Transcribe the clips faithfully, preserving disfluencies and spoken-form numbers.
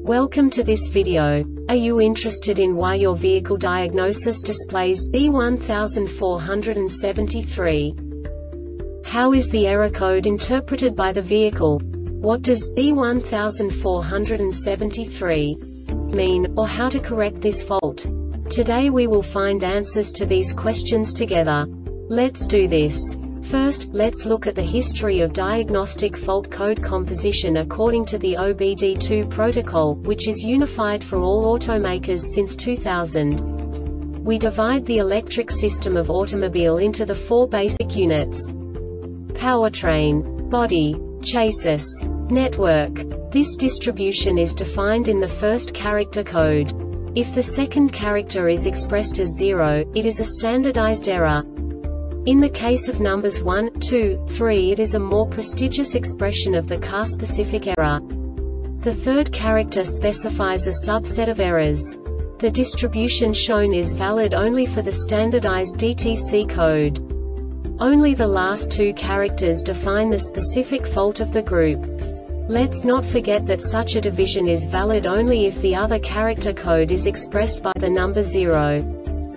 Welcome to this video. Are you interested in why your vehicle diagnosis displays B one four seven three? How is the error code interpreted by the vehicle? What does B one four seven three mean, or how to correct this fault? Today we will find answers to these questions together. Let's do this. First, let's look at the history of diagnostic fault code composition according to the O B D two protocol, which is unified for all automakers since two thousand. We divide the electric system of automobile into the four basic units: powertrain, body, chassis, network. This distribution is defined in the first character code. If the second character is expressed as zero, it is a standardized error. In the case of numbers one, two, three, it is a more prestigious expression of the car-specific error. The third character specifies a subset of errors. The distribution shown is valid only for the standardized D T C code. Only the last two characters define the specific fault of the group. Let's not forget that such a division is valid only if the other character code is expressed by the number zero.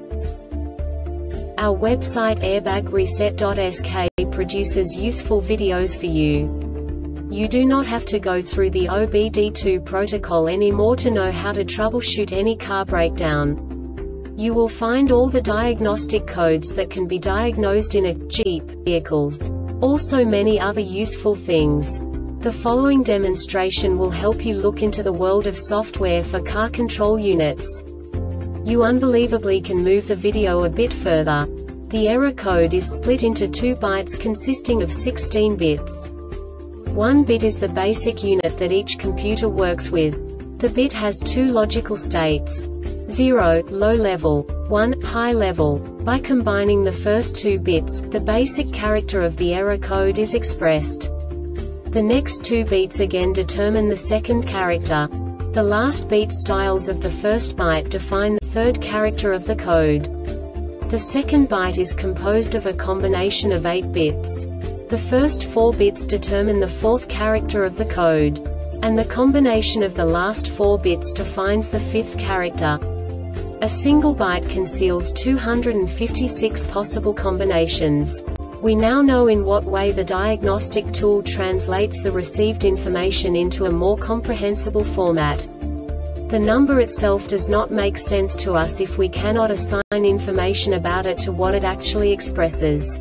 Our website airbag reset dot S K produces useful videos for you. You do not have to go through the O B D two protocol anymore to know how to troubleshoot any car breakdown. You will find all the diagnostic codes that can be diagnosed in a Jeep vehicles. Also many other useful things. The following demonstration will help you look into the world of software for car control units. You unbelievably can move the video a bit further. The error code is split into two bytes consisting of sixteen bits. One bit is the basic unit that each computer works with. The bit has two logical states: zero, low level, one, high level. By combining the first two bits, the basic character of the error code is expressed. The next two beats again determine the second character. The last beat styles of the first byte define the third character of the code. The second byte is composed of a combination of eight bits. The first four bits determine the fourth character of the code. And the combination of the last four bits defines the fifth character. A single byte conceals two hundred fifty-six possible combinations. We now know in what way the diagnostic tool translates the received information into a more comprehensible format. The number itself does not make sense to us if we cannot assign information about it to what it actually expresses.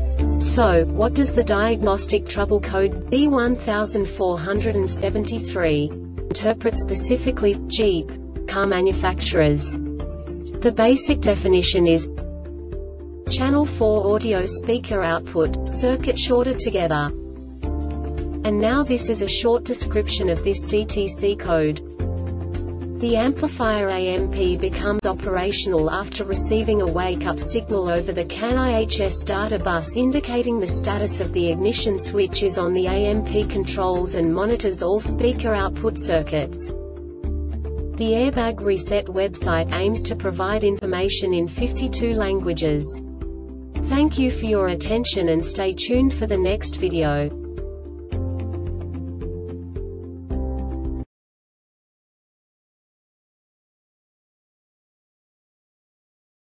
So, what does the diagnostic trouble code B one four seven three interpret specifically for Jeep car manufacturers? The basic definition is channel four audio speaker output, circuit shorted together. And now this is a short description of this D T C code. The amplifier A M P becomes operational after receiving a wake-up signal over the C A N I H S data bus indicating the status of the ignition switch is on. The A M P controls and monitors all speaker output circuits. The Airbag Reset website aims to provide information in fifty-two languages. Thank you for your attention and stay tuned for the next video.